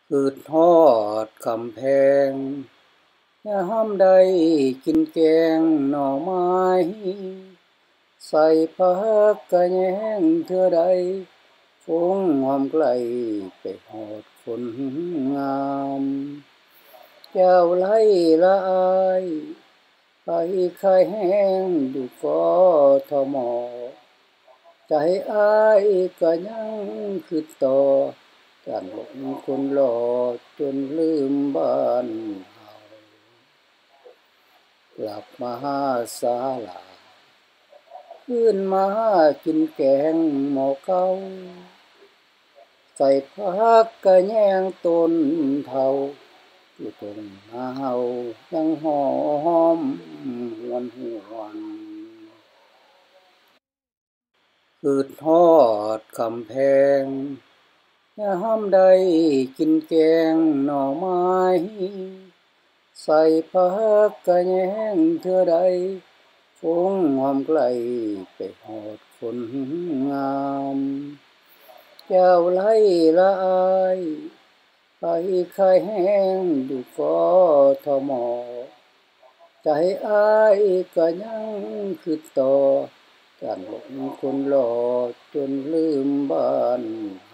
อืดฮอดคำแพงยามใดกินแกงหน่อไม้ใส่ผักกะแยงเทื่อใดฟงหอมไกลไปฮอดคนงามแก้วไหลละอายไปคายแห้งอยู่กทมใจอ้ายก็ยังคิดต่อการหลงคนหล่อจนลืมบ้านเฮากลับมาหาศาลาขึ้นมากินแกงหม้อเก่าใส่ผักกะแยงต้นเฒ่าอยู่ตรงหน้าเฮายังหอมหวนหวนอืดฮอดคำแพงยามใดกินแกงหน่อไม้ใส่ผักกะแยงเทื่อใดฟงหอมไกลไปฮอดคนงามแก้วไหลละอายไปคายแห้งอยู่กทมใจอ้ายก็ยังคิดต่อการหลงคนหล่อจนลืมบ้าน